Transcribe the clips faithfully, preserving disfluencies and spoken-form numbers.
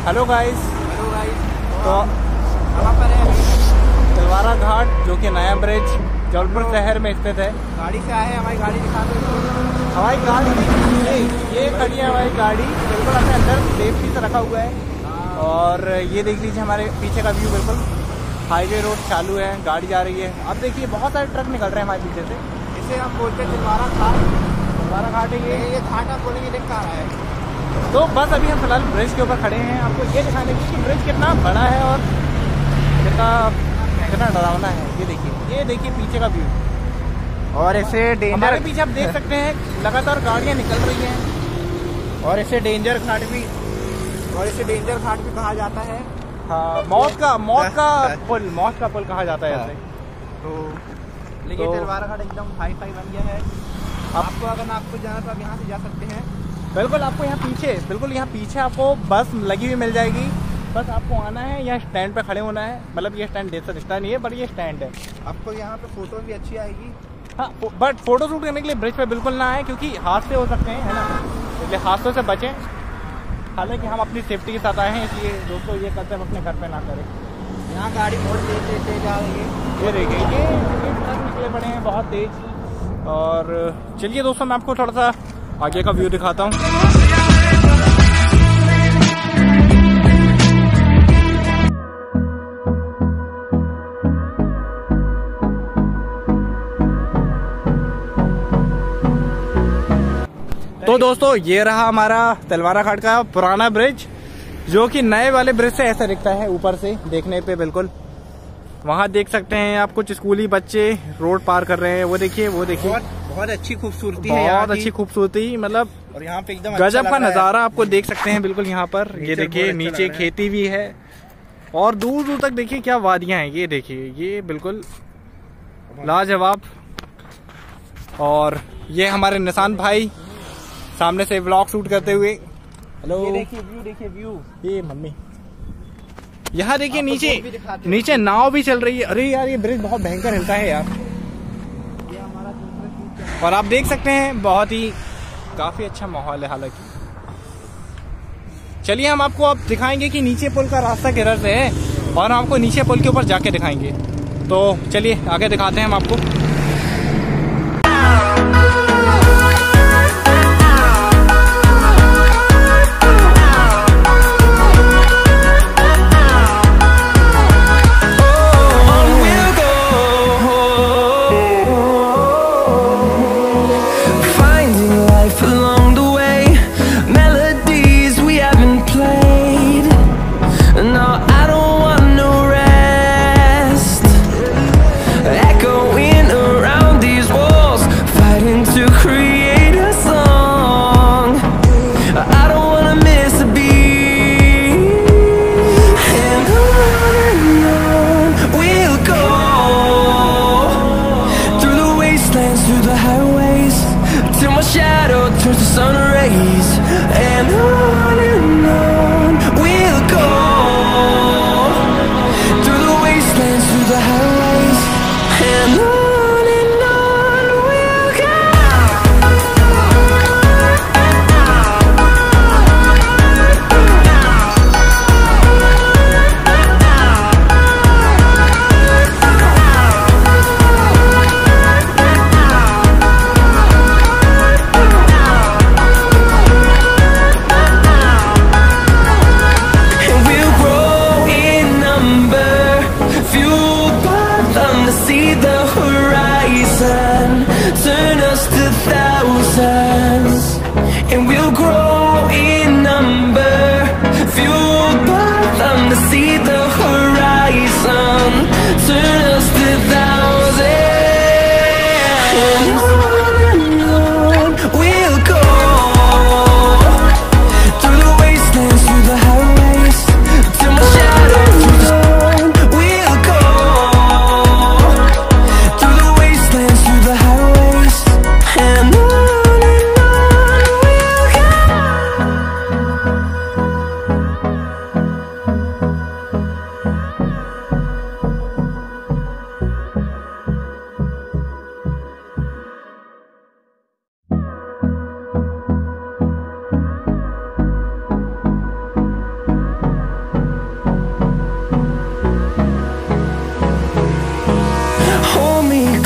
Hello guys. Hello guys. तो कहाँ पर है? तलवारा घाट, जो कि नया ब्रिज जबलपुर शहर में स्थित है। गाड़ी से आए हैं, हमारी गाड़ी दिखा दो। हवाई गाड़ी ये ये खड़ी है हमारी गाड़ी, बिल्कुल अपने अंदर सेफ्टी से रखा हुआ है। और ये देख लीजिए हमारे पीछे का व्यू, बिल्कुल हाईवे रोड चालू है, गाड़ी जा रही है। अब देखिए बहुत सारे ट्रक निकल रहे हैं हमारे पीछे से। इसे हम बोलते हैं तलवारा घाट। तलवारा घाट है ये ये घाट आप बोलेंगे देख कहाँ है। तो बस अभी हम फिलहाल ब्रिज के ऊपर खड़े हैं, आपको ये दिखाने के लिए कि ब्रिज कितना बड़ा है और कितना कितना डरावना है। ये देखिए, ये देखिए पीछे का व्यू। और इसे डेंजर, हमारे पीछे आप देख सकते हैं लगातार गाड़ियाँ निकल रही हैं। और इसे डेंजर घाट भी और इसे डेंजर घाट भी कहा जाता है। हाँ, मौत का मौत का पुल मौत का पुल कहा जाता है ऐसे। तो लेकिन तो- तलवारा घाट एकदम हाई फाई बन गया है। आपको अगर आपको जाना तो आप यहाँ से जा सकते हैं। बिल्कुल आपको यहाँ पीछे बिल्कुल यहाँ पीछे आपको बस लगी हुई मिल जाएगी। बस आपको आना है, यहाँ स्टैंड पे खड़े होना है। मतलब ये स्टैंड देख सकता नहीं है, बट ये स्टैंड है। आपको यहाँ पे फोटो भी अच्छी आएगी। हाँ, बट फोटो शूट करने के लिए ब्रिज पे बिल्कुल ना आए, क्योंकि हादसे हो सकते हैं, है ना। इसलिए हादसों से बचें। हालांकि हम अपनी सेफ्टी के साथ आए हैं, इसलिए दोस्तों ये करते अपने घर पे ना करें। यहाँ गाड़ी बहुत तेज तेज तेज आ रही है। ये देखिए, ये ये ट्रक निकले पड़े हैं बहुत तेज। और चलिए दोस्तों, मैं आपको थोड़ा सा आगे का व्यू दिखाता हूँ। तो दोस्तों, ये रहा हमारा तलवारा घाट का पुराना ब्रिज, जो कि नए वाले ब्रिज से ऐसा दिखता है ऊपर से देखने पे। बिल्कुल वहाँ देख सकते हैं आप, कुछ स्कूली बच्चे रोड पार कर रहे हैं। वो देखिए, वो देखिए, बहुत बहुत अच्छी खूबसूरती है, बहुत अच्छी खूबसूरती। मतलब और यहाँ पे एकदम गजब का नज़ारा आपको देख सकते हैं बिल्कुल यहाँ पर। ये देखिए, बहुत अच्छा नीचे लग रहा है। खेती भी है और दूर दूर तक देखिए क्या वादियाँ हैं। ये देखिए, ये बिल्कुल लाजवाब। और ये हमारे निशान भाई सामने से व्लॉग शूट करते हुए। हेलो, ये देखिए व्यू, देखिए व्यू। ये मम्मी यहाँ देखिए, आपको नीचे बोट भी दिखाते हैं। नीचे नाव भी चल रही है। अरे यार, ये ब्रिज बहुत भयंकर हिलता है यार। ये हमारा दूसरा शूट है। और आप देख सकते हैं बहुत ही काफी अच्छा माहौल है। हालांकि चलिए हम आपको अब दिखाएंगे कि नीचे पुल का रास्ता किधर से है, और हम आपको नीचे पुल के ऊपर जाके दिखाएंगे। तो चलिए आगे दिखाते हैं हम आपको।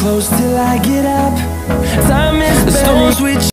close till I get up. Time is the storms we